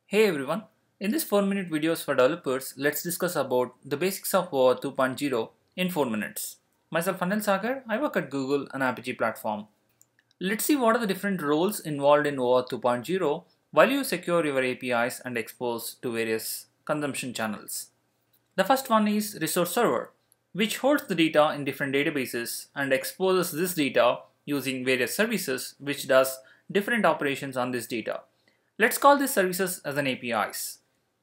Hey everyone, in this 4-minute videos for developers, let's discuss about the basics of OAuth 2.0 in 4 minutes. Myself Anil Sagar, I work at Google and Apigee platform. Let's see what are the different roles involved in OAuth 2.0 while you secure your APIs and expose to various consumption channels. The first one is resource server, which holds the data in different databases and exposes this data using various services which does different operations on this data. Let's call these services as an APIs.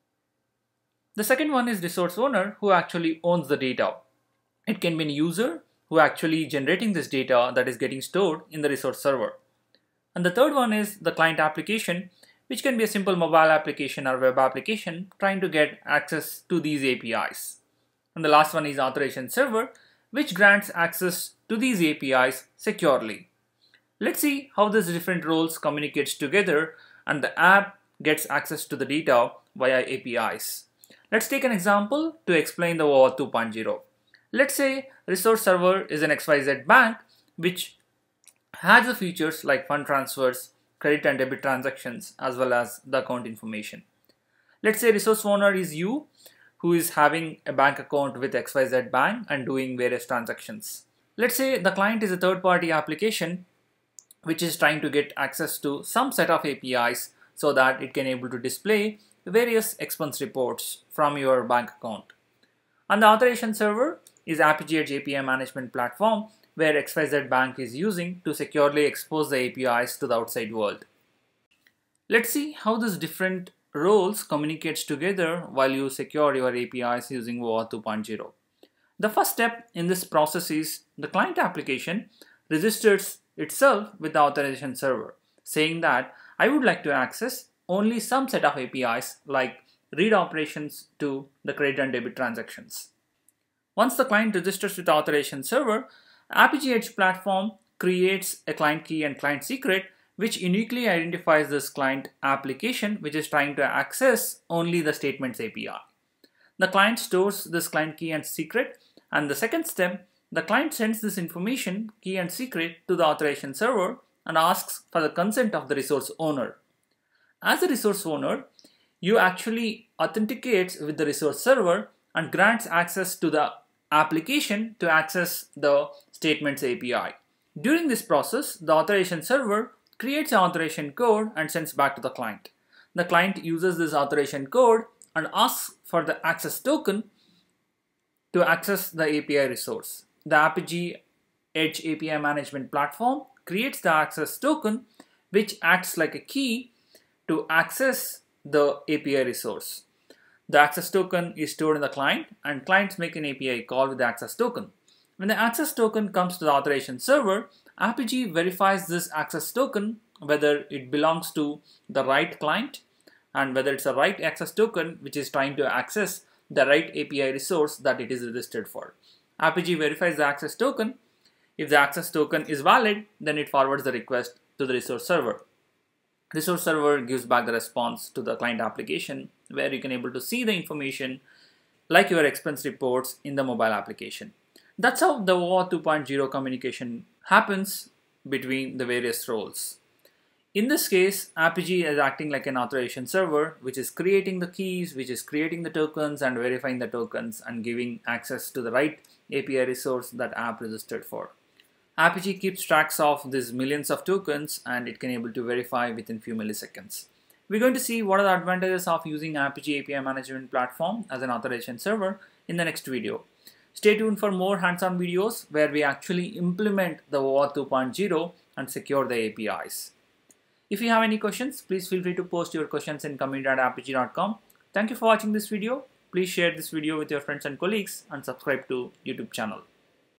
The second one is resource owner, who actually owns the data. It can be a user who actually generating this data that is getting stored in the resource server. And the third one is the client application, which can be a simple mobile application or web application trying to get access to these APIs. And the last one is authorization server, which grants access to these APIs securely. Let's see how these different roles communicates together and the app gets access to the data via APIs. Let's take an example to explain the OAuth 2.0. Let's say resource server is an XYZ bank which has the features like fund transfers, credit and debit transactions, as well as the account information. Let's say resource owner is you, who is having a bank account with XYZ bank and doing various transactions. Let's say the client is a third-party application which is trying to get access to some set of APIs so that it can able to display various expense reports from your bank account. And the authorization server is Apigee Edge API management platform where XYZ Bank is using to securely expose the APIs to the outside world. Let's see how these different roles communicates together while you secure your APIs using OAuth 2.0. The first step in this process is the client application registers itself with the authorization server, saying that I would like to access only some set of APIs like read operations to the credit and debit transactions. Once the client registers with the authorization server, Apigee Edge platform creates a client key and client secret which uniquely identifies this client application which is trying to access only the statements API. The client stores this client key and secret, and the second step, the client sends this information, key and secret, to the authorization server and asks for the consent of the resource owner. As a resource owner, you actually authenticate with the resource server and grants access to the application to access the statements API. During this process, the authorization server creates an authorization code and sends back to the client. The client uses this authorization code and asks for the access token to access the API resource. The Apigee Edge API management platform creates the access token which acts like a key to access the API resource. The access token is stored in the client and clients make an API call with the access token. When the access token comes to the authorization server, Apigee verifies this access token whether it belongs to the right client and whether it's a right access token which is trying to access the right API resource that it is registered for. Apigee verifies the access token. If the access token is valid, then it forwards the request to the resource server. Resource server gives back the response to the client application where you can able to see the information like your expense reports in the mobile application. That's how the OAuth 2.0 communication happens between the various roles. In this case, Apigee is acting like an authorization server which is creating the keys, which is creating the tokens and verifying the tokens and giving access to the right API resource that app registered for. Apigee keeps tracks of these millions of tokens and it can able to verify within few milliseconds. We're going to see what are the advantages of using Apigee API management platform as an authorization server in the next video. Stay tuned for more hands-on videos where we actually implement the OAuth 2.0 and secure the APIs. If you have any questions, please feel free to post your questions in community@apigee.com. Thank you for watching this video. Please share this video with your friends and colleagues and subscribe to YouTube channel.